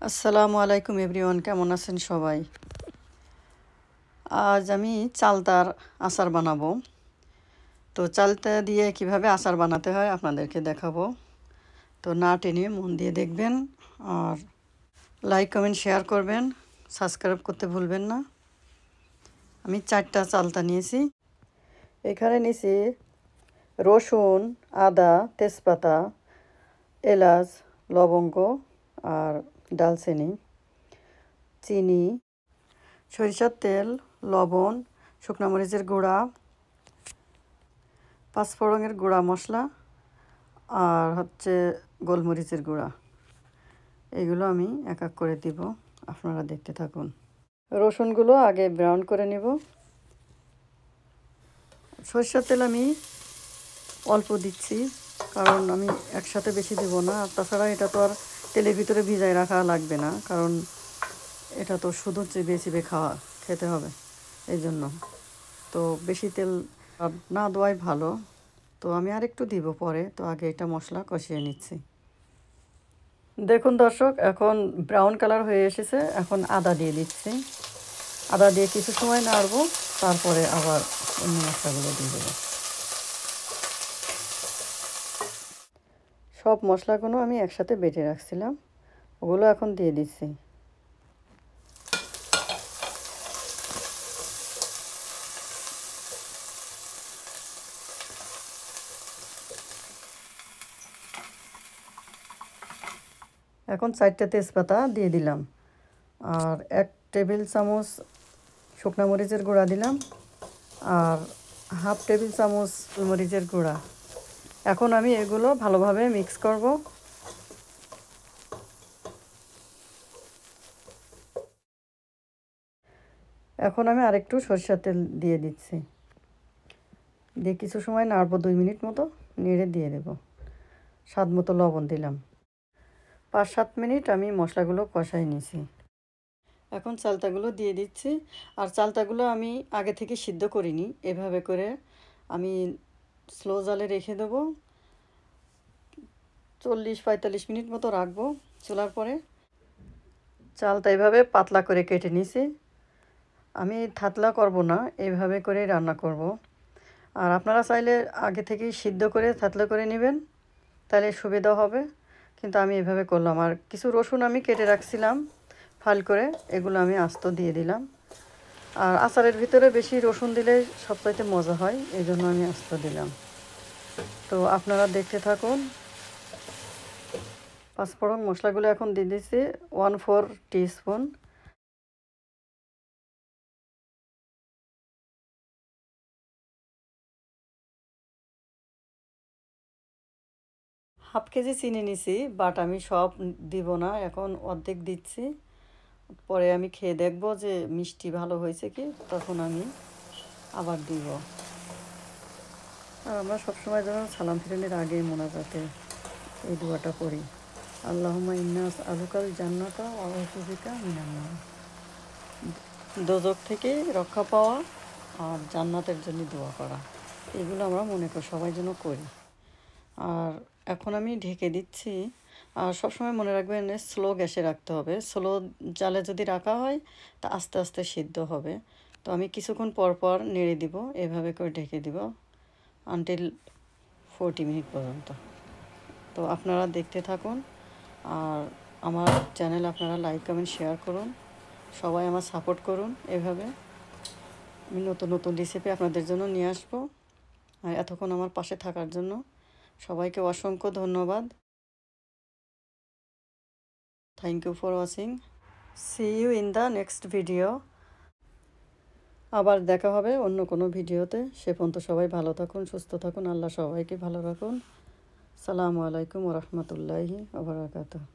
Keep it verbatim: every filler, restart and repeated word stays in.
আসসালামু আলাইকুম এভরিওয়ান, কেমন আছেন সবাই? আজ আমি চালতার আচার বানাবো। তো চালতা দিয়ে কিভাবে আচার বানাতে হয় আপনাদেরকে দেখাবো। তো না টেনে মন দিয়ে দেখবেন, আর লাইক কমেন্ট শেয়ার করবেন, সাবস্ক্রাইব করতে ভুলবেন না। আমি চারটা চালতা নিয়েছি। এখানে নিয়েছি রসুন, আদা, তেজপাতা, এলাচ, লবঙ্গ আর ডালচিনি, চিনি, সরিষার তেল, লবণ, শুকনো মরিচের গুঁড়া, পাঁচফোড়নের গুঁড়া মশলা আর হচ্ছে গোলমরিচের গুঁড়া। এগুলো আমি এক এক করে দিব, আপনারা দেখতে থাকুন। রসুনগুলো আগে ব্রাউন করে নেব। সরিষার তেল আমি অল্প দিচ্ছি, কারণ আমি একসাথে বেশি দেব না। আর তাছাড়া এটা তো আর তেলের ভিতরে ভিজায় রাখা লাগবে না, কারণ এটা তো শুধু চিবিয়ে চিবিয়ে খাওয়া খেতে হবে, এই জন্য তো বেশি তেল না দেওয়াই ভালো। তো আমি আর একটু দিব পরে। তো আগে এটা মশলা কষিয়ে নিচ্ছি। দেখুন দর্শক, এখন ব্রাউন কালার হয়ে এসেছে। এখন আদা দিয়ে দিচ্ছি। আদা দিয়ে কিছু সময় নাড়বো, তারপরে আবার অন্য মশলাগুলো দিয়ে দেবো। সব মশলাগুলো আমি একসাথে বেটে রাখছিলাম, ওগুলো এখন দিয়ে দিচ্ছি। এখন চারটে তেজপাতা দিয়ে দিলাম, আর এক টেবিল চামচ শুকনো মরিচের গুঁড়া দিলাম, আর হাফ টেবিল চামচ মরিচের গুঁড়া। এখন আমি এগুলো ভালোভাবে মিক্স করব। এখন আমি আরেকটু সরষের তেল দিয়ে দিচ্ছি, দিয়ে কিছু সময় নাড়বো, দুই মিনিট মতো নেড়ে দিয়ে দেব। স্বাদ মতো লবণ দিলাম। পাঁচ সাত মিনিট আমি মশলাগুলো কষাই নিয়েছি। এখন চালতাগুলো দিয়ে দিচ্ছি। আর চালতাগুলো আমি আগে থেকে সিদ্ধ করিনি, এভাবে করে আমি স্লো জালে রেখে দেবো। চল্লিশ পঁয়তাল্লিশ মিনিট মতো রাখবো চুলার পরে। চালটা এভাবে পাতলা করে কেটে নিয়েছি। আমি থাতলা করব না, এইভাবে করে রান্না করব। আর আপনারা চাইলে আগে থেকেই সিদ্ধ করে থাতলা করে নেবেন, তাহলে সুবিধা হবে। কিন্তু আমি এভাবে করলাম। আর কিছু রসুন আমি কেটে রাখছিলাম ফাল করে, এগুলো আমি আস্ত দিয়ে দিলাম। আর আচারের ভিতরে বেশি রসুন দিলে সবচাইতে মজা হয়, এই জন্য আমি আস্ত দিলাম। তো আপনারা দেখতে থাকুন। পাঁচফোড়ন মশলাগুলো এখন দিয়ে দিচ্ছি, one four teaspoon. Half KG চিনি নিছি, বাট আমি সব দিব না, এখন অর্ধেক দিচ্ছি। পরে আমি খেয়ে দেখব যে মিষ্টি ভালো হয়েছে কি, তখন আমি আবার দিব। আর আমরা সবসময় যেন সালাম ফিরানোর আগে মোনাজাতে এই দোয়াটা পড়ি, আল্লাহুম্মা ইন্নাস আলুকাল জান্নাতা ওয়া আউযুবিকা মিনান নার। দোজখ থেকে রক্ষা পাওয়া আর জান্নাতের জন্য দোয়া করা, এগুলো আমরা মনে করি সবাই যেন করি। আর এখন আমি ঢেকে দিচ্ছি। আর সবসময় মনে রাখবেন স্লো গ্যাসে রাখতে হবে। স্লো জালে যদি রাখা হয় তা আস্তে আস্তে সিদ্ধ হবে। তো আমি কিছুক্ষণ পর পর নেড়ে দিব, এভাবে করে ঢেকে দিব আনটিল ফোরটি মিনিট পর্যন্ত। তো আপনারা দেখতে থাকুন। আর আমার চ্যানেল আপনারা লাইক কমেন্ট শেয়ার করুন, সবাই আমার সাপোর্ট করুন। এভাবে আমি নতুন নতুন রেসিপি আপনাদের জন্য নিয়ে আসবো। আর এতক্ষণ আমার পাশে থাকার জন্য সবাইকে অসংখ্য ধন্যবাদ। Thank you for watching. See you in the next video. আবার দেখা হবে অন্য কোনো ভিডিওতে। সে পর্যন্ত সবাই ভালো থাকুন, সুস্থ থাকুন। আল্লাহ সবাইকে ভালো রাখুন। আসসালামু আলাইকুম ওয়া রাহমাতুল্লাহি ওয়া বারাকাতুহু।